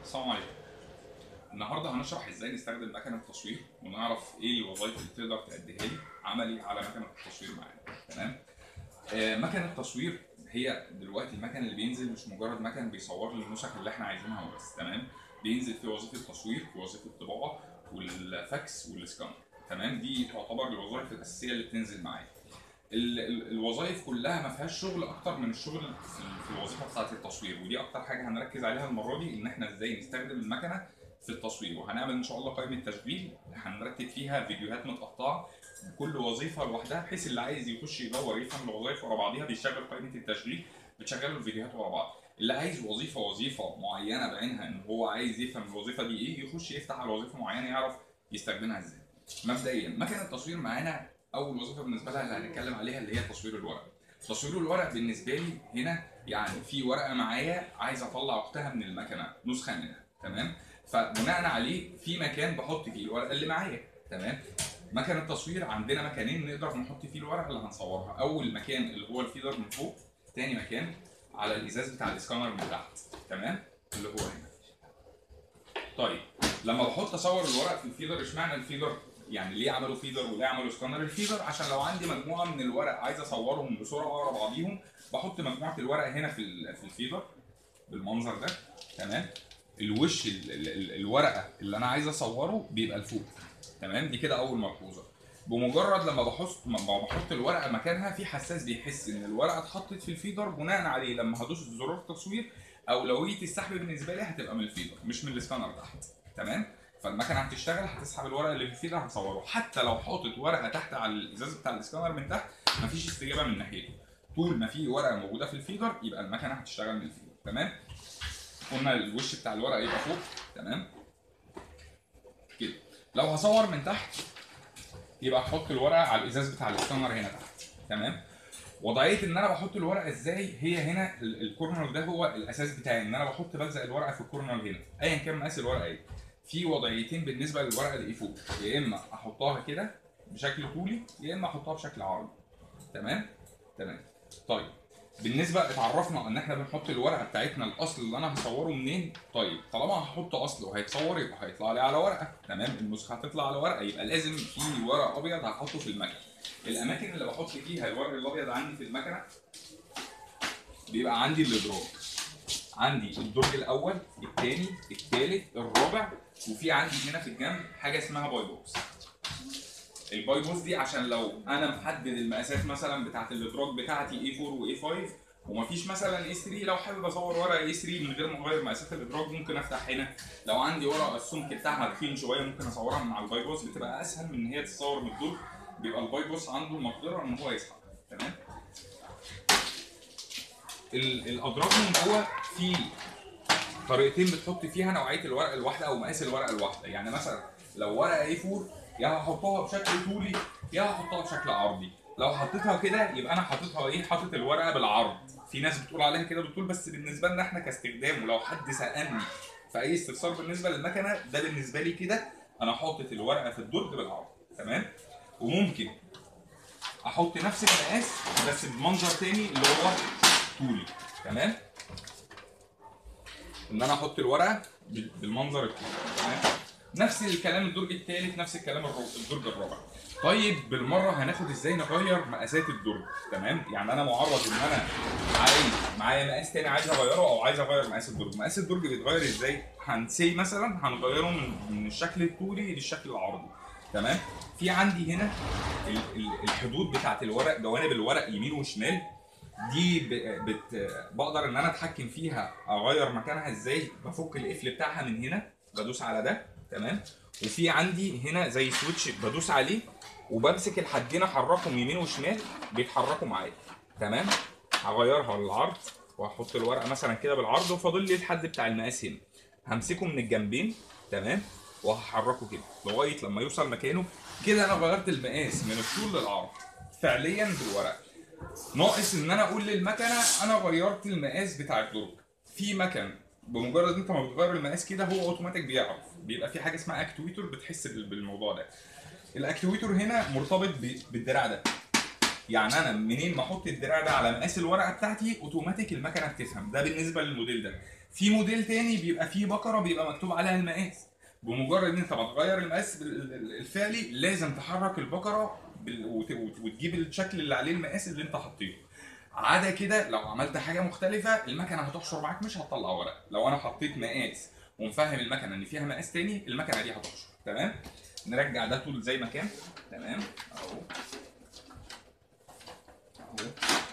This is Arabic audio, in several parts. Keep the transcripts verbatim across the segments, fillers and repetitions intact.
السلام عليكم. النهارده هنشرح ازاي نستخدم مكنه التصوير ونعرف ايه الوظائف اللي تقدر تأديها لي عملي على مكنه التصوير معانا. تمام؟ آه مكنه التصوير هي دلوقتي المكن اللي بينزل مش مجرد مكن بيصور لي النسخ اللي احنا عايزينها وبس. تمام؟ بينزل في وظيفه تصوير ووظيفه طباعه والفاكس والسكان. تمام؟ دي تعتبر الوظائف الاساسيه اللي بتنزل معايا. الوظائف كلها ما فيهاش شغل اكتر من الشغل في الوظيفه بتاعه التصوير، ودي اكتر حاجه هنركز عليها المره دي، ان احنا ازاي نستخدم المكنه في التصوير. وهنعمل ان شاء الله قائمه تشغيل هنرتب فيها فيديوهات متقطعه بكل وظيفه لوحدها، بحيث اللي عايز يخش يدور يفهم الوظائف ورا بعضيها بيشغل قائمه التشغيل بتشغل الفيديوهات ورا بعض. اللي عايز وظيفه وظيفه معينه بعينها ان هو عايز يفهم الوظيفه دي ايه، يخش يفتح على وظيفه معينه يعرف يستخدمها ازاي. مبدئيا مكنه التصوير معانا اول وظيفه بالنسبه لها اللي هنتكلم عليها اللي هي تصوير الورق. تصوير الورق بالنسبه لي هنا يعني في ورقه معايا عايز اطلع اختها من المكنه، نسخه منها. تمام؟ فبناء عليه في مكان بحط فيه الورقه اللي معايا. تمام؟ مكن التصوير عندنا مكانين نقدر نحط فيه الورقه اللي هنصورها. اول مكان اللي هو الفيدر من فوق، ثاني مكان على الازاز بتاع الاسكانر من تحت. تمام؟ اللي هو هنا. طيب لما بحط اصور الورق في الفيدر، اشمعنى الفيدر؟ يعني ليه عملوا فيدر وليه عملوا سكانر؟ الفيدر عشان لو عندي مجموعه من الورق عايز اصورهم بسرعه ورا بعضيهم، بحط مجموعه الورق هنا في في الفيدر بالمنظر ده. تمام؟ الوش ال ال ال الورقه اللي انا عايز اصوره بيبقى لفوق. تمام؟ دي كده اول ملحوظه. بمجرد لما بحط لما بحط الورقه مكانها، في حساس بيحس ان الورقه اتحطت في الفيدر، بناء عليه لما هدوس زرار التصوير اولويه السحب بالنسبه لي هتبقى من الفيدر مش من السكانر تحت. تمام؟ فالمكنه هتشتغل هتسحب الورقه اللي في الفيدر هتصوره، حتى لو حاطط ورقه تحت على الازاز بتاع الاسكانر من تحت مفيش استجابه من ناحيته. طول ما في ورقه موجوده في الفيدر يبقى المكنه هتشتغل من الفيدر. تمام؟ قلنا الوش بتاع الورقه يبقى فوق. تمام؟ كده. لو هصور من تحت يبقى احط الورقه على الازاز بتاع الاسكانر هنا تحت. تمام؟ وضعيه ان انا بحط الورقه ازاي، هي هنا الكورنر ده هو الاساس بتاعي، ان انا بحط بلزق الورقه في الكورنر هنا ايا كان مقاس الورقه ايه. في وضعيتين بالنسبه للورقه اللي فوق، يا اما احطها كده بشكل طولي يا اما احطها بشكل عرضي. تمام؟ تمام. طيب بالنسبه اتعرفنا ان احنا بنحط الورقه بتاعتنا الاصل اللي انا هصوره منين. طيب طالما هحط اصل وهيتصور يبقى هيطلع لي على ورقه. تمام؟ النسخه هتطلع على ورقه، يبقى لازم في ورق ابيض هحطه في المكنه. الاماكن اللي بحط فيها الورق الابيض عندي في المكنه بيبقى عندي الادراج. عندي الدرج الاول الثاني الثالث الرابع، وفي عندي هنا في الجنب حاجه اسمها باي بوكس. الباي بوكس دي عشان لو انا محدد المقاسات مثلا بتاعت الادراج بتاعتي إيه فور وإيه فايف ومفيش مثلا إيه ثري، لو حابب اصور ورقه إيه ثري من غير ما اغير مقاسات الادراج ممكن افتح هنا. لو عندي ورقه السمك بتاعها تخين شويه ممكن اصورها من على الباي بوكس، بتبقى اسهل من ان هي تتصور من الدرج، بيبقى الباي بوكس عنده المقدره ان هو يسحب. تمام؟ الادراج من جوه في طريقتين بتحط فيها نوعيه الورقه الواحده او مقاس الورقه الواحده. يعني مثلا لو ورقه إيه فور يا هحطها بشكل طولي يا هحطها بشكل عرضي. لو حطيتها كده يبقى انا حاططها ايه، حاطط الورقه بالعرض. في ناس بتقول عليها كده بالطول، بس بالنسبه لنا احنا كاستخدام ولو حد سالني في اي استفسار بالنسبه للمكنه، ده بالنسبه لي كده انا حاطط الورقه في الدرج بالعرض. تمام؟ وممكن احط نفس المقاس بس بمنظر تاني اللي هو طولي. تمام؟ ان انا احط الورقه بالمنظر الطولي. تمام؟ نفس الكلام الدرج الثالث، نفس الكلام الدرج الرابع. طيب بالمره هناخد ازاي نغير مقاسات الدرج. تمام؟ يعني انا معرض ان انا عايز معايا مقاس تاني عايز اغيره او عايز اغير مقاس الدرج. مقاس الدرج بيتغير ازاي؟ هنسي مثلا هنغيره من من الشكل الطولي للشكل العرضي. تمام؟ في عندي هنا الحدود بتاعت الورق، جوانب الورق يمين وشمال، دي بت... بقدر ان انا اتحكم فيها اغير مكانها ازاي. بفك القفل بتاعها من هنا بدوس على ده. تمام؟ وفي عندي هنا زي سويتش بدوس عليه وبمسك الحدين احركهم يمين وشمال بيتحركوا معايا. تمام؟ هغيرها للعرض وهحط الورقه مثلا كده بالعرض وفاضل لي الحد بتاع المقاس هنا، همسكه من الجنبين. تمام؟ وهحركه كده لغايه لما يوصل مكانه. كده انا غيرت المقاس من الطول للعرض فعليا بالورقه. ناقص ان انا اقول للمكنه انا غيرت المقاس بتاع الدرج. في مكن بمجرد انت ما بتغير المقاس كده هو اوتوماتيك بيعرف، بيبقى في حاجه اسمها اكتويتور بتحس بالموضوع ده. الاكتويتور هنا مرتبط بالدراع ده، يعني انا منين ما احط الدراع ده على مقاس الورقه بتاعتي اوتوماتيك المكنه بتفهم. ده بالنسبه للموديل ده. في موديل تاني بيبقى فيه بكره بيبقى مكتوب عليها المقاس، بمجرد ان انت ما تغير المقاس الفعلي لازم تحرك البكره وتجيب الشكل اللي عليه المقاس اللي انت حطيته. عدا كده لو عملت حاجه مختلفه المكنه هتحشر معاك مش هتطلع ورق. لو انا حطيت مقاس ومفهم المكنه ان فيها مقاس تاني المكنه دي هتحشر. تمام. نرجع ده طول زي ما كان. تمام اهو اهو.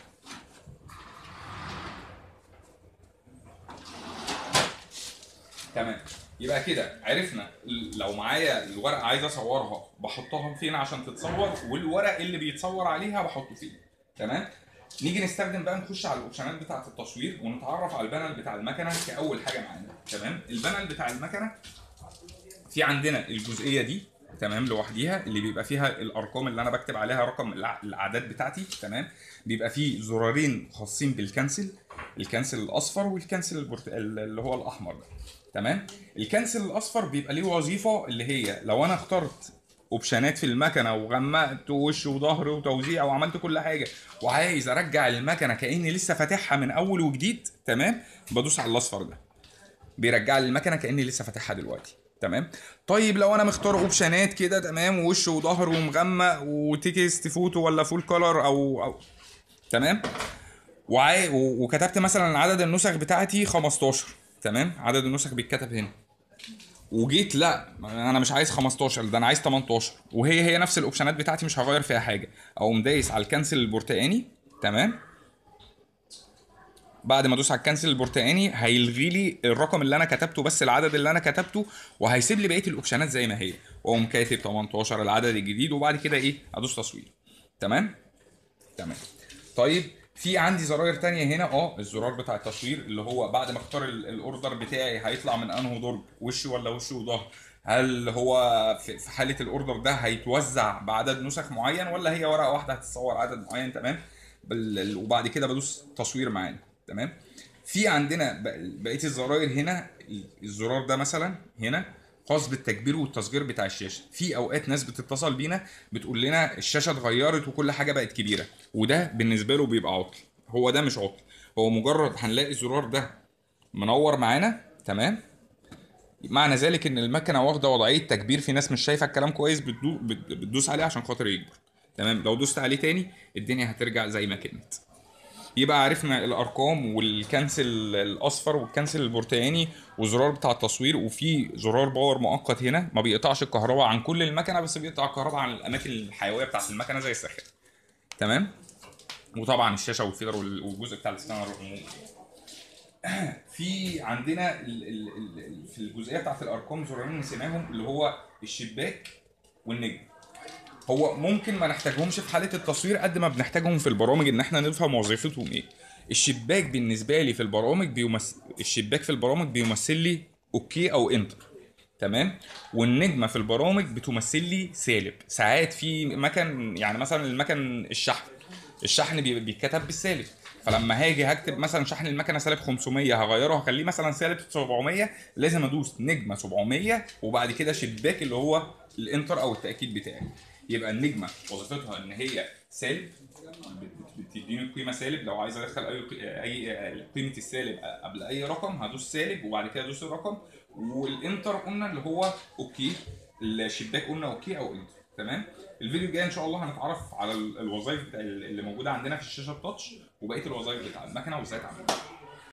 تمام. يبقى كده عرفنا لو معايا الورقه عايز اصورها بحطها فين عشان تتصور، والورق اللي بيتصور عليها بحطه فين. تمام. نيجي نستخدم بقى نخش على الاوبشنات بتاعه التصوير ونتعرف على البانل بتاع المكنه كاول حاجه معانا. تمام. البانل بتاع المكنه في عندنا الجزئيه دي تمام لوحديها اللي بيبقى فيها الارقام اللي انا بكتب عليها رقم الاعداد بتاعتي. تمام. بيبقى فيه زرارين خاصين بالكنسل، الكنسل الاصفر والكنسل البرت... اللي هو الاحمر ده. تمام. الكنسل الاصفر بيبقى ليه وظيفه اللي هي لو انا اخترت اوبشنات في المكنه وغمقت وش وظهر وتوزيع وعملت كل حاجه وعايز ارجع المكنه كاني لسه فاتحها من اول وجديد، تمام، بدوس على الاصفر ده بيرجع لي المكنه كاني لسه فاتحها دلوقتي. تمام. طيب لو انا مختار اوبشنات كده تمام وش وظهر ومغمق وتكست فوتو ولا فول كولر او او تمام، وعاي... وكتبت مثلا عدد النسخ بتاعتي خمستاشر، تمام، عدد النسخ بيتكتب هنا، وجيت لا انا مش عايز خمستاشر ده انا عايز تمنتاشر وهي هي نفس الاوبشنات بتاعتي مش هغير فيها حاجه، اقوم دايس على الكنسل البرتقاني. تمام. بعد ما ادوس على الكنسل البرتقاني هيلغي لي الرقم اللي انا كتبته بس العدد اللي انا كتبته، وهيسيب لي بقيه الاوبشنات زي ما هي، واقوم كاتب تمنتاشر العدد الجديد وبعد كده ايه ادوس تصوير. تمام. تمام. طيب في عندي زراير تانية هنا اه الزرار بتاع التصوير اللي هو بعد ما اختار الاوردر بتاعي هيطلع من انه درج وش ولا وش وظهر، هل هو في حاله الاوردر ده هيتوزع بعدد نسخ معين ولا هي ورقه واحده هتتصور عدد معين. تمام. وبعد كده بدوس تصوير معانا. تمام. في عندنا بقيه الزراير هنا الزرار ده مثلا هنا خاص بالتكبير والتصغير بتاع الشاشه. في اوقات ناس بتتصل بينا بتقول لنا الشاشه اتغيرت وكل حاجه بقت كبيره، وده بالنسبه له بيبقى عطل. هو ده مش عطل، هو مجرد هنلاقي الزرار ده منور معانا. تمام. معنى ذلك ان المكنه واخده وضعيه تكبير، في ناس مش شايفه الكلام كويس بتدو بتدوس عليه عشان خاطر يكبر. تمام. لو دوست عليه تاني الدنيا هترجع زي ما كانت. يبقى عرفنا الارقام والكنسل الاصفر والكنسل البرتقاني والزرار بتاع التصوير، وفي زرار باور مؤقت هنا ما بيقطعش الكهرباء عن كل المكنه بس بيقطع الكهرباء عن الاماكن الحيويه بتاعت المكنه زي السخان. تمام. وطبعا الشاشه والفيدر والجزء بتاع السكانر العمومي. في عندنا في الجزئيه بتاعت الارقام زرارين نسيناهم اللي هو الشباك والنجم. هو ممكن ما نحتاجهمش في حاله التصوير قد ما بنحتاجهم في البرامج ان احنا نفهم وظيفتهم ايه. الشباك بالنسبه لي في البرامج بيمثل الشباك في البرامج بيمثل لي اوكي او انتر. تمام. والنجمه في البرامج بتمثل لي سالب. ساعات في مكن يعني مثلا المكن الشحن الشحن بيتكتب بالسالب، فلما هاجي هكتب مثلا شحن المكنه سالب خمسمية هغيره هخليه مثلا سالب سبعمية، لازم ادوس نجمه سبعمية وبعد كده شباك اللي هو الانتر او التاكيد بتاعي. يبقى النجمه وظيفتها ان هي سالب، بتديني قيمه سالب. لو عايز ادخل اي اي قيمه السالب قبل اي رقم هدوس سالب وبعد كده ادوس الرقم. والانتر قلنا اللي هو اوكي، الشباك قلنا اوكي او انتر. تمام. الفيديو الجاي ان شاء الله هنتعرف على الوظائف اللي موجوده عندنا في الشاشه التاتش وبقيه الوظائف بتاع المكنه وازاي تعملها.